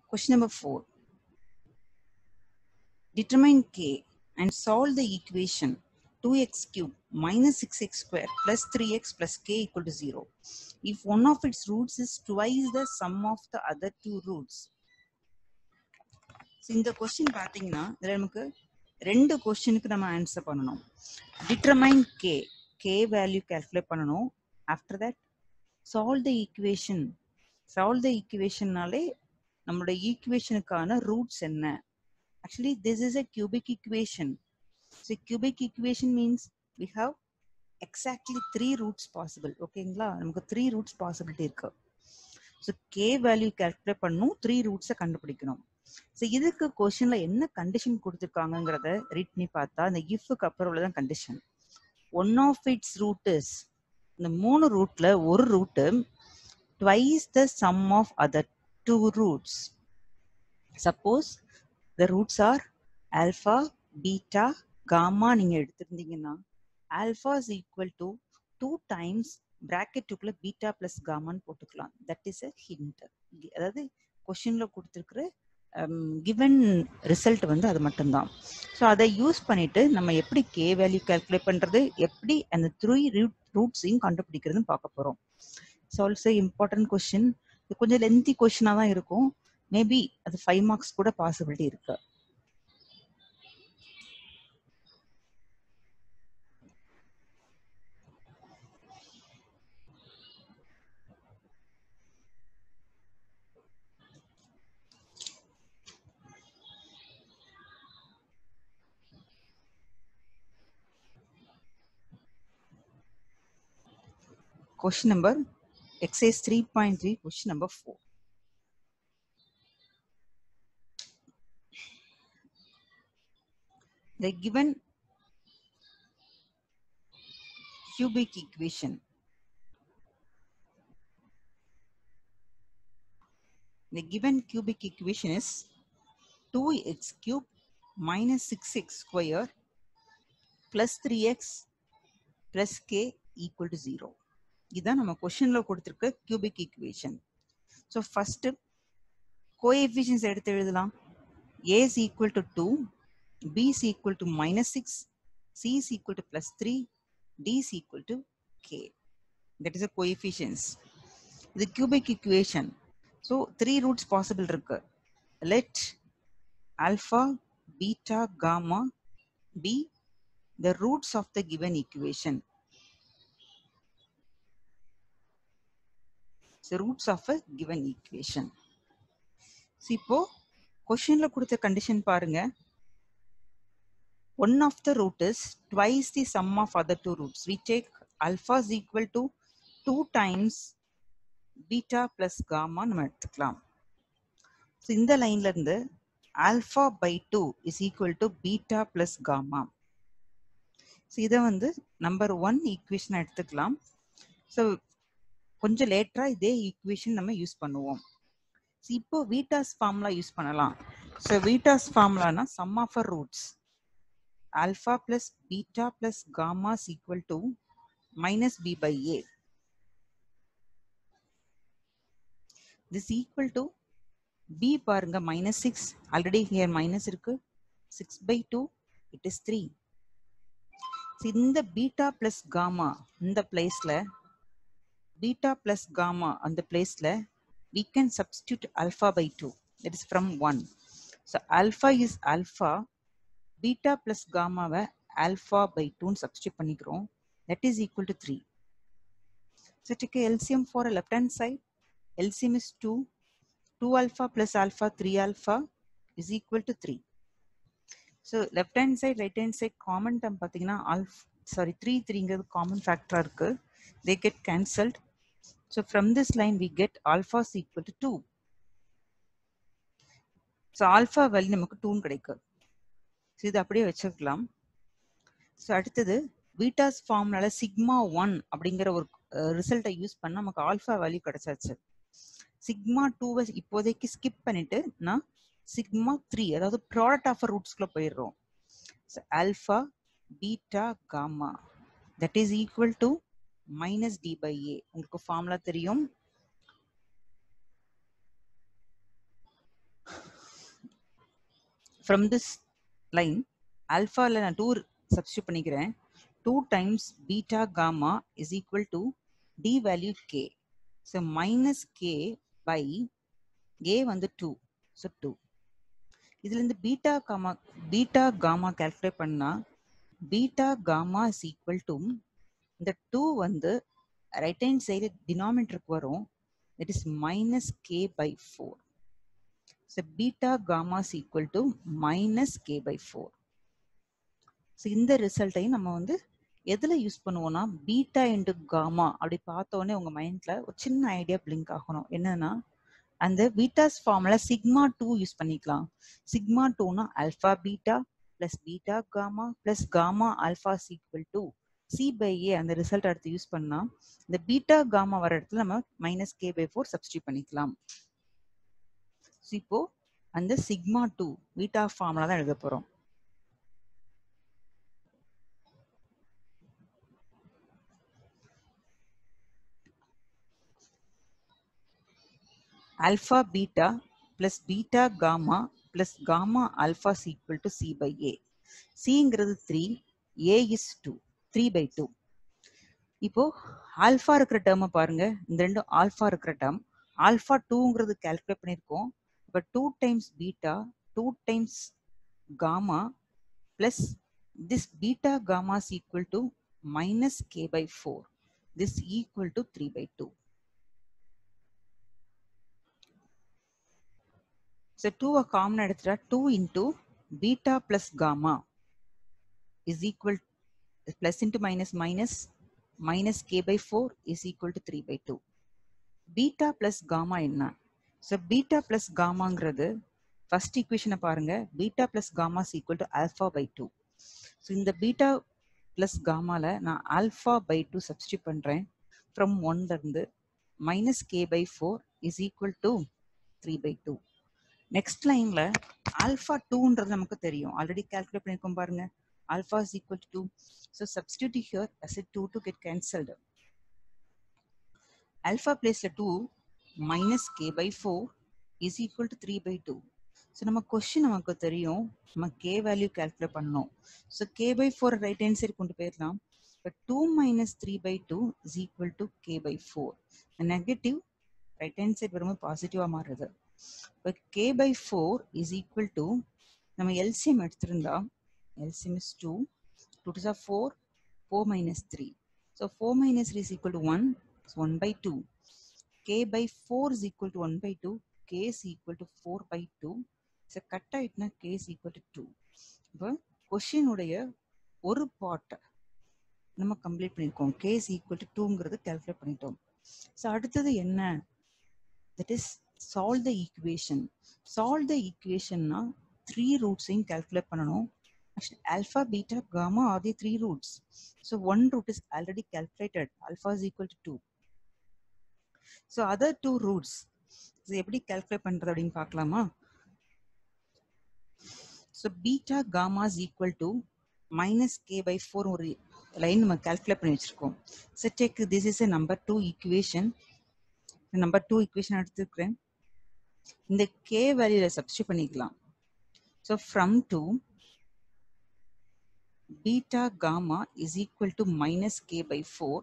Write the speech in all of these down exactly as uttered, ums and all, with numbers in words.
Question number four. Determine k and solve the equation two x cubed minus six x squared plus three x plus k equal to zero. If one of its roots is twice the sum of the other two roots. So இந்த question பார்த்தீங்கன்னா இதுல நமக்கு ரெண்டு கொஸ்டினுக்கு நம்ம answer பண்ணணும். Determine k. k value calculate பண்ணணும். After that solve the equation. Solve the equationனாலே நம்மளோட ஈக்குவேஷனுக்கான ரூட்ஸ் என்ன? Actually, this is a cubic equation. So, cubic equation means we have exactly three roots possible. Okay, நமக்கு three roots possibility இருக்கு. So, k value calculate பண்ணனும், three roots கண்டுபிடிக்கணும். So, இதுக்கு questionல என்ன condition கொடுத்திருக்காங்கங்கறத read பண்ணி பார்த்தா அந்த ifக்கு அப்புறம் உள்ளதான் condition. One of its root is இந்த மூணு rootல ஒரு root twice the sum of other two roots. Suppose the roots are alpha, beta, gamma நீங்க எடுத்திருந்தீங்கன்னா alpha is equal to two times bracket க்குள்ள beta plus gamma ன்னு போட்டுக்கலாம். That is a hint. அதாவது கொஸ்டின்ல கொடுத்திருக்கிற given result வந்து அது மட்டும்தான். ஸோ அதை யூஸ் பண்ணிட்டு நம்ம எப்படி k வேல்யூ கால்குலேட் பண்றது, எப்படி அந்த த்ரீ ரூட்ஸையும் கண்டுபிடிக்கிறதுன்னு பார்க்க போறோம். So also important question. இது கொஞ்சம் லென்த்தி கொஸ்டினா தான் இருக்கும். மேபி அது ஃபைவ் மார்க்ஸ் கூட பாசிபிலிட்டி இருக்கு. Question number exercise three point three, question number four. The given cubic equation. The given cubic equation is two x cubed minus six x squared plus three x plus k equal to zero. இதுதான் நம்ம கொஸ்டின்ல கொடுத்திருக்க cubic equation. So first coefficients எடுத்து எழுதலாம். A is equal to two, B is equal to minus six, C is equal to plus three, D is equal to k. That is the coefficients. The cubic equation. So three roots possible இருக்கு. Let alpha, beta, gamma be the roots of the given equation. So roots of a given equation. So இப்போ questionல கொடுத்த condition பாருங்க. One of the root is twice the sum of other two roots. We take alpha is equal to two times beta plus gamma நம்ம எடுத்துக்கலாம். So இந்த லைன்ல இருந்து alpha by two is equal to beta plus gamma. So இதை வந்து number one equation எடுத்துக்கலாம். So கொஞ்சம் லேட்டரா இதே equation நம்ம யூஸ் பண்ணுவோம். So இப்போ Vita's formula யூஸ் பண்ணலாம். So Vita's formula na sum of our roots alpha plus beta plus gamma is equal to minus b by a. This is equal to b பாருங்க minus six, already here minus இருக்கு, six by two, it is three. So இந்த beta plus gamma இந்த placeல beta plus gamma அந்த placeல we can substitute alpha by two, that is from one. So alpha is alpha, beta plus gamma why alpha by two substitute பண்ணிக்கிறோம், that is equal to three. So take a L C M for a left hand side. L C M is two. two alpha plus alpha, three alpha is equal to three. So left hand side, right hand side common term பார்த்தீங்கன்னா alpha, sorry three threeங்கிறது common factor இருக்கு. They get cancelled. So from this line we get alpha is equal to two. So alpha value நமக்கு two கிடைக்கும். So இது அப்படியே வச்சுக்கலாம். So அடுத்தது betas ஃபார்முலால sigma one அப்படிங்கிற ஒரு ரிசல்ட்டை யூஸ் பண்ண நமக்கு ஆல்ஃபா வேல்யூ கிடைச்சாச்சு. சிக்மா டூவை இப்போதைக்கு ஸ்கிப் பண்ணிட்டு நான் சிக்மா த்ரீ அதாவது ப்ராடக்ட் ஆஃப் ரூட்ஸ்குள்ள போயிடுறோம். Alpha beta gamma that is equal to minus d by a. உங்களுக்கு ஃபார்முலா தெரியும். from this line alpha ல நான் two substitute பண்ணிக்கிறேன். two times beta gamma is equal to d value k. So minus k by a வந்து two. So two. இதுல இருந்து beta gamma beta gamma calculate பண்ணா beta gamma is equal to இந்த two வந்து right hand side denominator வரும். That is minus k by four. So beta gamma is equal to minus k by four. So இந்த ரிசல்ட்டையும் நம்ம வந்து எதுல use பண்ணுவோம்னா beta into gamma அப்படி பார்த்தோன்னே உங்க மைண்ட்ல ஒரு சின்ன ஐடியா பிளிங்க் ஆகணும். என்னன்னா அந்த Vieta's formula sigma two use பண்ணிக்கலாம். சிக்மா டூனா alpha beta plus beta gamma plus gamma alpha equal to c by a. அந்த ரிசல்ட் எடுத்து யூஸ் பண்ணா இந்த பீட்டா காமா வர இடத்துல நம்ம minus k by four substitute பண்ணிக்கலாம். இப்போ அந்த சிக்மா டூ பீட்டா ஃபார்முலா தான் எழுத போறோம். alpha beta plus beta gamma plus gamma alpha is equal to c by a. c ங்கிறது three, a is two, three by two. இப்போ alpha இருக்கிற டேர்மை பாருங்க, இந்த ரெண்டு ஆல்பா இருக்கிற டேர்ம் ஆல்பா டூங்கிறது கால்குலேட் பண்ணியிருக்கோம். இப்போ two times beta two times gamma plus this beta gamma is equal to minus k by four. This equal to three by two. So two a common எடுத்துட்டா two into beta plus gamma is equal plus into minus minus minus k by four is equal to three by two. Beta plus gamma என்ன? So beta plus gammaங்கிறது first equation பாருங்க, beta plus gamma is equal to alpha by two. So இந்த beta plus gamma ல நான் alpha by two substitute பண்றேன். From one ல இருந்து minus k by four is equal to three by two. Next லைன்ல alpha டூன்றது நமக்கு தெரியும், ஆல்ரெடி கால்குலேட் பண்ணிருக்கோம் பாருங்க. Alpha is equal to two. So substitute here as it two to get cancelled. Alpha பிளேஸ்ல two minus k by four is equal to three by two. So நம்ம question நமக்கு தெரியும், நம்ம கே வேல்யூ கால்குலேட் பண்ணணும். So k by four right hand side கொண்டு போயிடலாம். இப்போ two minus three by two is equal to K by four. Negative right hand side வரும்போது பாசிட்டிவா மாறுது. இப்போ k by four is equal to நம்ம L C M எடுத்திருந்தா L C M is two, two to the four, four minus three. So four minus three is equal to one, so one by two. K by four is equal to one by two, K is equal to four by two. So cut ஆயிட்டுனா K is equal to two. இப்போ question உடைய ஒரு part நம்ம complete பண்ணிருக்கோம். K is equal to twoங்கிறது calculate பண்ணிட்டோம். So அடுத்தது என்ன? That is solve the equation. Solve the equation na three roots in calculate பண்ணனும். Actually alpha beta gamma are the three roots. So one root is already calculated. Alpha is equal to two. So other two roots so எப்படி calculate பண்றது அப்படினு பார்க்கலாமா? So beta gamma is equal to minus k by four ஒரு line நம்ம calculate பண்ணி வச்சிருக்கோம். So take this is a number two equation. Number two equation எடுத்துக்கிறேன். இந்த k வேல்யூல சப்ஸ்டிட்யூட் பண்ணிக்கலாம். So from two beta gamma is equal to minus k by four.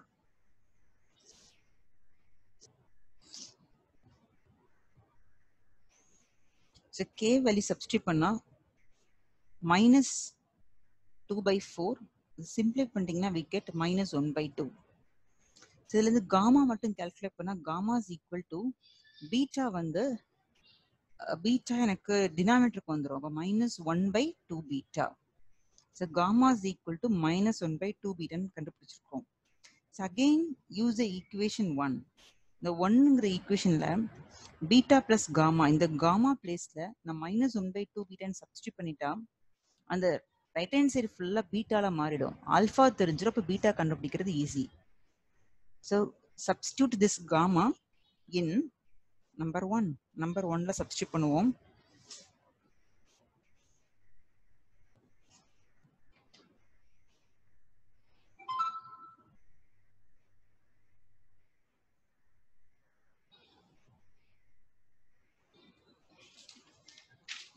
So k value substitute பண்ணா minus two by four. Simplify பண்ணிட்டீங்கன்னா we get minus one by two. So இதுல இருந்து gamma மட்டும் calculate பண்ணா gamma is equal to beta வந்து beta எனக்கு denominatorக்கு வந்துரும். அப்ப minus one by two beta. So gamma is equal to minus one by two beta ன்னு கண்டுபிடிச்சிருக்கோம். So again use the equation one. இந்த ஒன்னுங்கிற equationல beta plus gamma இந்த gamma placeல நான் minus one by two beta ன்னு substitute பண்ணிட்டா அந்த right hand side ஃபுல்லா பீட்டால மாறிடும். ஆல்பா தெரிஞ்சிடும், அப்ப பீட்டா கண்டுபிடிக்கிறது easy. So substitute this gamma in number one. Number one ல substitute பண்ணுவோம்.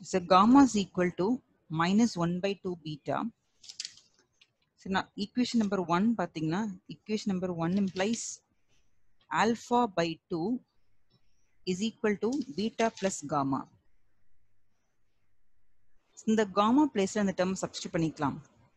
So gamma is equal to minus one by two beta. So now equation number one pathina, equation number one implies alpha by two is equal to beta plus gamma. In the gamma place la the term substitute பண்ணிக்கலாம்.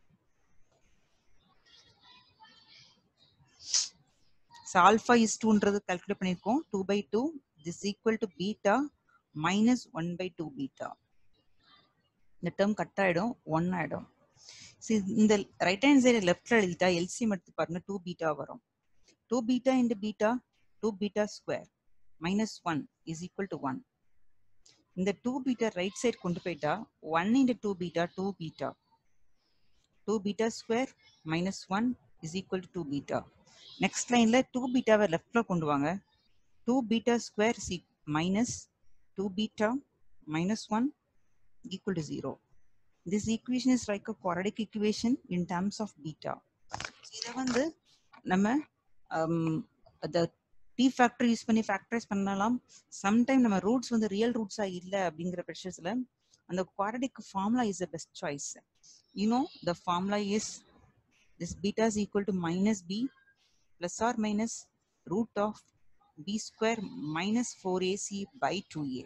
So alpha is two ன்றது calculate பண்ணிருக்கோம். two by two this is equal to beta minus one by two beta. இந்த term cut ஆயிடும், one ஆயிடும். See இந்த right hand side leftல எழுதிட்டா L C M எடுத்து பாருங்க two beta வரும். two beta into beta, two beta square minus one is equal to one. இந்த two beta right side கொண்டு போயிட்டா one into two beta, two beta. two beta square minus one is equal to two beta. Next line la two beta why left ல கொண்டு வாங்க. two beta square is minus two beta minus one equal to zero. This equation is like a quadratic equation in terms of beta. இதை வந்து நம்ம the t factor யூஸ் பண்ணி factorize பண்ணலாம். sometime நம்ம roots வந்து real roots ஆ இல்ல அப்படிங்கிற பட்சத்துல அந்த quadratic formula is the best choice. You know the formula is this beta is equal to minus b plus or minus root of b square minus four a c by two a.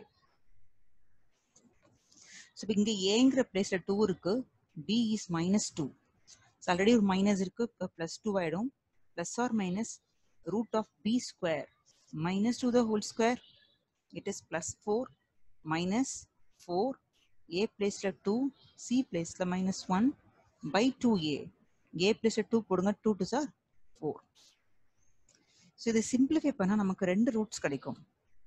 So இங்க aங்கிற பிளேஸ்ல two இருக்கு, b is minus two. So already ஒரு minus இருக்கு, plus two ஆயிடும். Plus or minus root of b square minus two the whole square, it is plus four minus four, a பிளேஸ்ல two, c பிளேஸ்ல minus one by two a. a பிளேஸ்ல two போடுங்க, two to are four. So இதை simplify பண்ணா நமக்கு ரெண்டு roots கிடைக்கும்.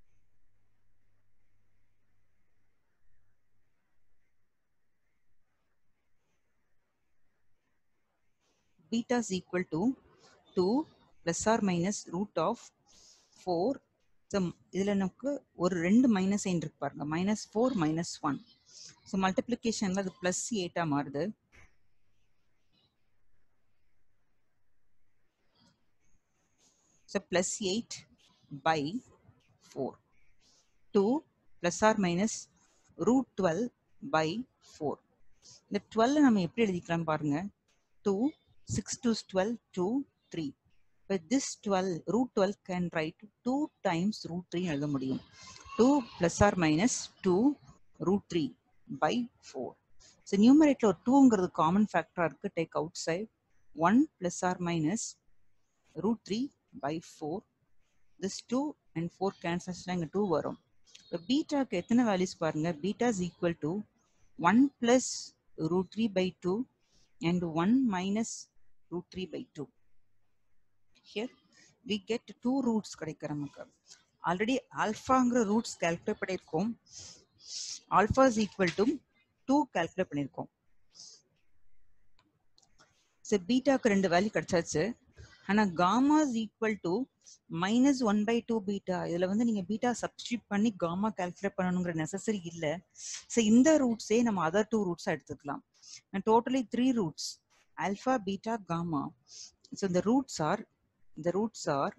Beta is equal to two plus or minus root of four. So இதுல நமக்கு ஒரு ரெண்டு மைனஸ் சைன் இருக்கு பாருங்க, minus four minus one. So multiplicationல அது plus eight ஆ மாறுது. So plus eight by four. two plus or minus root twelve by four. இந்த twelve நம்ம எப்படி எழுதிக்கலாம் பாருங்க. two, six to twelve, two, three. But this twelve, root twelve can write two times root three எழுத முடியும். two plus or minus two root three by four. So numerator twoங்கிறது common factor இருக்கு, take outside. one plus or minus root three by four. This two and four cancels இங்க two வரும். இப்போ பீட்டாக்கு எத்தனை values பாருங்க. Beta is equal to one plus root three by two and one minus root three by two. Here we get two roots கிடைக்க நமக்கு. Already ஆல்ஃபாங்கிற roots calculate பண்ணியிருக்கோம். Alpha is equal to two calculate பண்ணியிருக்கோம். So பீட்டாக்கு ரெண்டு value கிடைச்சாச்சு. ஆனால் gamma is equal to minus one by two beta. இதில் வந்து நீங்கள் பீட்டா சப்ஸ்டியூட் பண்ணி காமா கால்குலேட் பண்ணணுங்கிற நெசசரி இல்லை. ஸோ இந்த ரூட்ஸே நம்ம அதர் டூ ரூட்ஸாக எடுத்துக்கலாம். Totally three roots, alpha beta gamma. So இந்த roots are the roots are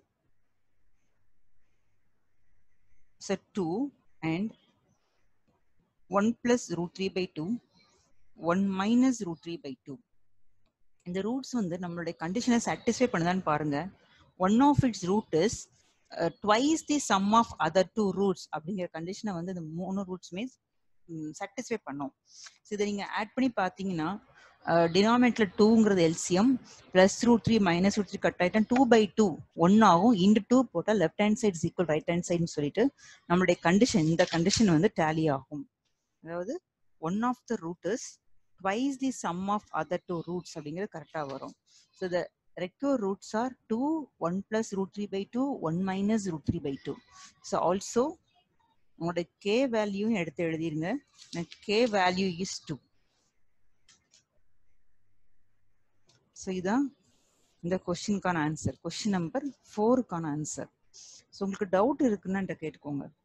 set two and one plus root three by two, one minus root three by two. இந்த roots வந்து நம்மளுடைய கண்டிஷனை satisfy பண்ணுதான்னு பாருங்க. one of its root is uh, twice the sum of other two roots அப்படிங்கிற கண்டிஷனை வந்து இந்த மூணு ரூட்ஸுமே satisfy பண்ணும். ஸோ இதை நீங்கள் ஆட் பண்ணி பார்த்தீங்கன்னா டினாமினேட்டர்ல டூங்கிறது LCM plus root three minus root three cut ஆகிட்டா டூ பை டூ ஒன் ஆகும். இன்டு டூ போட்டால் left hand side equal right hand சைட்னு சொல்லிட்டு நம்மளுடைய கண்டிஷன் இந்த கண்டிஷன் வந்து டேலி ஆகும். அதாவது one of the root is twice the sum of other two roots அப்படிங்கிறது கரெக்டாக வரும். So the require roots are two, one plus root three by two, one minus root three by two. So also உங்களோட k வேல்யூவும் எடுத்து எழுதிருங்க. K value is two. So இதுதான் இந்த கொஸ்டினுக்கான ஆன்சர், கொஸ்டின் நம்பர் ஃபோருக்கான ஆன்சர். ஸோ உங்களுக்கு doubt இருக்குன்னு என்கிட்ட கேட்டுக்கோங்க.